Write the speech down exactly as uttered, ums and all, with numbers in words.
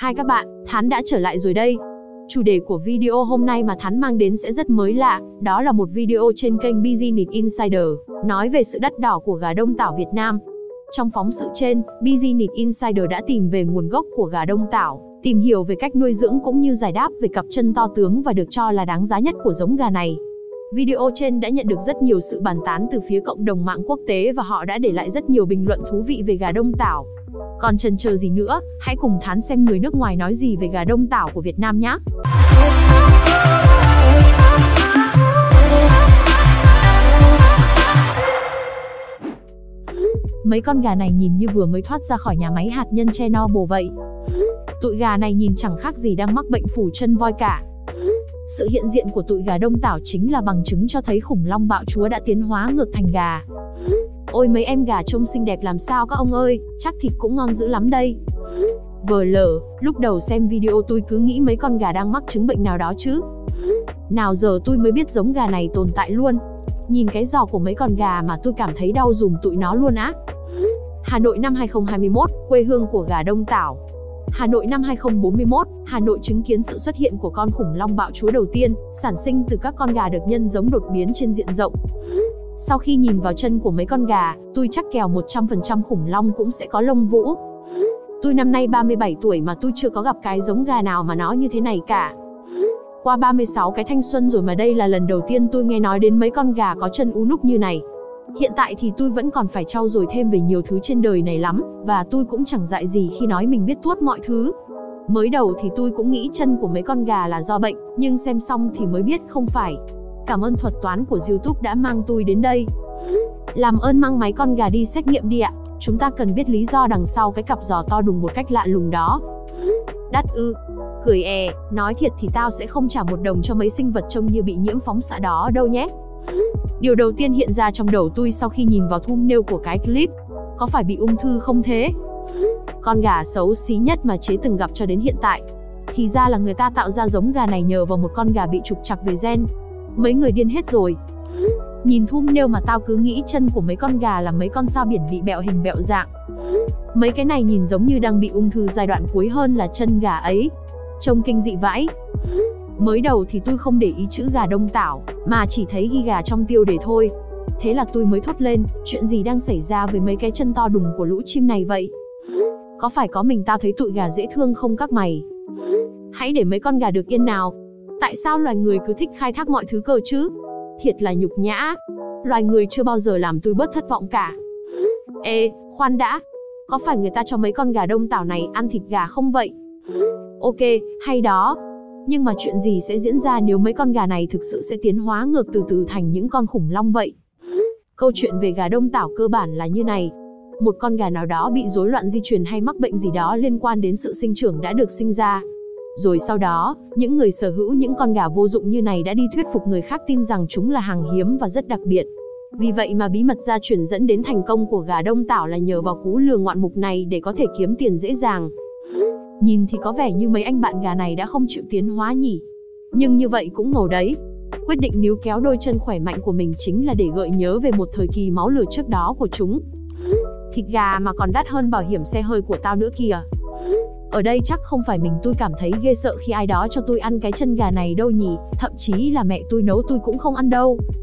Hai các bạn, Thán đã trở lại rồi đây. Chủ đề của video hôm nay mà Thán mang đến sẽ rất mới lạ, đó là một video trên kênh Business Insider, nói về sự đắt đỏ của gà Đông Tảo Việt Nam. Trong phóng sự trên, Business Insider đã tìm về nguồn gốc của gà Đông Tảo, tìm hiểu về cách nuôi dưỡng cũng như giải đáp về cặp chân to tướng và được cho là đáng giá nhất của giống gà này. Video trên đã nhận được rất nhiều sự bàn tán từ phía cộng đồng mạng quốc tế và họ đã để lại rất nhiều bình luận thú vị về gà Đông Tảo. Còn chần chờ gì nữa, hãy cùng Thán xem người nước ngoài nói gì về gà Đông Tảo của Việt Nam nhé. Mấy con gà này nhìn như vừa mới thoát ra khỏi nhà máy hạt nhân Chernobyl vậy. Tụi gà này nhìn chẳng khác gì đang mắc bệnh phủ chân voi cả. Sự hiện diện của tụi gà Đông Tảo chính là bằng chứng cho thấy khủng long bạo chúa đã tiến hóa ngược thành gà. Ôi mấy em gà trông xinh đẹp làm sao các ông ơi, chắc thịt cũng ngon dữ lắm đây. Vờ lờ, lúc đầu xem video tôi cứ nghĩ mấy con gà đang mắc chứng bệnh nào đó chứ. Nào giờ tôi mới biết giống gà này tồn tại luôn. Nhìn cái giò của mấy con gà mà tôi cảm thấy đau giùm tụi nó luôn á. Hà Nội năm hai không hai mốt, quê hương của gà Đông Tảo. Hà Nội năm hai không bốn mốt, Hà Nội chứng kiến sự xuất hiện của con khủng long bạo chúa đầu tiên, sản sinh từ các con gà được nhân giống đột biến trên diện rộng. Sau khi nhìn vào chân của mấy con gà, tôi chắc kèo một trăm phần trăm khủng long cũng sẽ có lông vũ. Tôi năm nay ba mươi bảy tuổi mà tôi chưa có gặp cái giống gà nào mà nó như thế này cả. Qua ba mươi sáu cái thanh xuân rồi mà đây là lần đầu tiên tôi nghe nói đến mấy con gà có chân ú núc như này. Hiện tại thì tôi vẫn còn phải trau dồi thêm về nhiều thứ trên đời này lắm, và tôi cũng chẳng dại gì khi nói mình biết tuốt mọi thứ. Mới đầu thì tôi cũng nghĩ chân của mấy con gà là do bệnh, nhưng xem xong thì mới biết không phải. Cảm ơn thuật toán của YouTube đã mang tôi đến đây. Làm ơn mang mấy con gà đi xét nghiệm đi ạ, chúng ta cần biết lý do đằng sau cái cặp giò to đùng một cách lạ lùng đó. Đắt ư? Cười è, nói thiệt thì tao sẽ không trả một đồng cho mấy sinh vật trông như bị nhiễm phóng xạ đó đâu nhé. Điều đầu tiên hiện ra trong đầu tôi sau khi nhìn vào thumbnail của cái clip, có phải bị ung thư không thế? Con gà xấu xí nhất mà Chế từng gặp cho đến hiện tại. Thì ra là người ta tạo ra giống gà này nhờ vào một con gà bị trục trặc về gen. Mấy người điên hết rồi. Nhìn thumbnail mà tao cứ nghĩ chân của mấy con gà là mấy con sao biển bị bẹo hình bẹo dạng. Mấy cái này nhìn giống như đang bị ung thư giai đoạn cuối hơn là chân gà ấy. Trông kinh dị vãi. Mới đầu thì tôi không để ý chữ gà Đông Tảo, mà chỉ thấy ghi gà trong tiêu đề thôi. Thế là tôi mới thốt lên, chuyện gì đang xảy ra với mấy cái chân to đùng của lũ chim này vậy? Có phải có mình tao thấy tụi gà dễ thương không các mày? Hãy để mấy con gà được yên nào. Tại sao loài người cứ thích khai thác mọi thứ cơ chứ? Thiệt là nhục nhã. Loài người chưa bao giờ làm tôi bớt thất vọng cả. Ê, khoan đã. Có phải người ta cho mấy con gà Đông Tảo này ăn thịt gà không vậy? Ok, hay đó. Nhưng mà chuyện gì sẽ diễn ra nếu mấy con gà này thực sự sẽ tiến hóa ngược từ từ thành những con khủng long vậy? Câu chuyện về gà Đông Tảo cơ bản là như này. Một con gà nào đó bị rối loạn di truyền hay mắc bệnh gì đó liên quan đến sự sinh trưởng đã được sinh ra. Rồi sau đó, những người sở hữu những con gà vô dụng như này đã đi thuyết phục người khác tin rằng chúng là hàng hiếm và rất đặc biệt. Vì vậy mà bí mật gia truyền dẫn đến thành công của gà Đông Tảo là nhờ vào cú lừa ngoạn mục này để có thể kiếm tiền dễ dàng. Nhìn thì có vẻ như mấy anh bạn gà này đã không chịu tiến hóa nhỉ. Nhưng như vậy cũng ngầu đấy. Quyết định níu kéo đôi chân khỏe mạnh của mình chính là để gợi nhớ về một thời kỳ máu lửa trước đó của chúng. Thịt gà mà còn đắt hơn bảo hiểm xe hơi của tao nữa kìa. Ở đây chắc không phải mình tôi cảm thấy ghê sợ khi ai đó cho tôi ăn cái chân gà này đâu nhỉ. Thậm chí là mẹ tôi nấu tôi cũng không ăn đâu.